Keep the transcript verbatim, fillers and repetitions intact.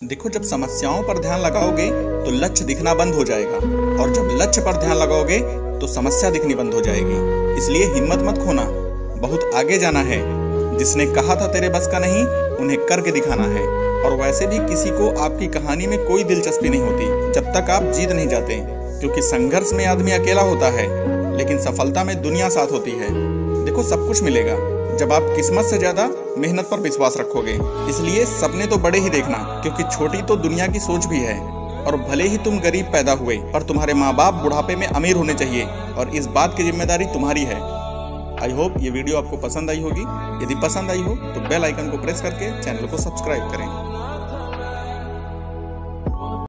देखो, जब समस्याओं पर ध्यान लगाओगे तो लक्ष्य दिखना बंद हो जाएगा, और जब लक्ष्य पर ध्यान लगाओगे तो समस्या दिखनी बंद हो जाएगी। इसलिए हिम्मत मत खोना, बहुत आगे जाना है। जिसने कहा था तेरे बस का नहीं, उन्हें करके दिखाना है। और वैसे भी किसी को आपकी कहानी में कोई दिलचस्पी नहीं होती जब तक आप जीत नहीं जाते, क्योंकि संघर्ष में आदमी अकेला होता है, लेकिन सफलता में दुनिया साथ होती है। देखो, सब कुछ मिलेगा जब आप किस्मत से ज्यादा मेहनत पर विश्वास रखोगे। इसलिए सपने तो बड़े ही देखना, क्योंकि छोटी तो दुनिया की सोच भी है। और भले ही तुम गरीब पैदा हुए, पर तुम्हारे माँ बाप बुढ़ापे में अमीर होने चाहिए, और इस बात की जिम्मेदारी तुम्हारी है। आई होप ये वीडियो आपको पसंद आई होगी। यदि पसंद आई हो तो बेल आइकन को प्रेस करके चैनल को सब्सक्राइब करें।